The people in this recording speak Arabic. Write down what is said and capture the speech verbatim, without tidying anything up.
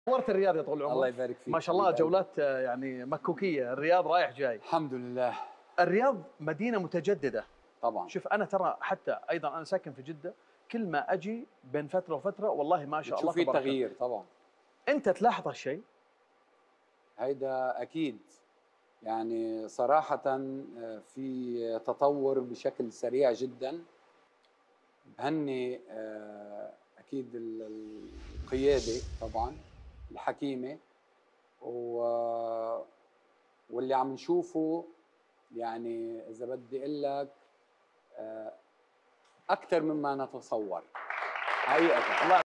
نورت الرياض يا طول العمر. الله يبارك فيك. ما شاء الله جولات يعني مكوكيه، الرياض رايح جاي. الحمد لله. الرياض مدينه متجدده طبعا. شوف انا ترى حتى ايضا انا ساكن في جده، كل ما اجي بين فتره وفتره والله ما شاء الله تشوف في تغيير طبعا. انت تلاحظ هالشيء؟ هيدا اكيد، يعني صراحه في تطور بشكل سريع جدا. بهني اكيد القياده طبعا الحكيمه، واللي عم نشوفه يعني اذا بدي اقول لك اكثر مما نتصور حقيقه.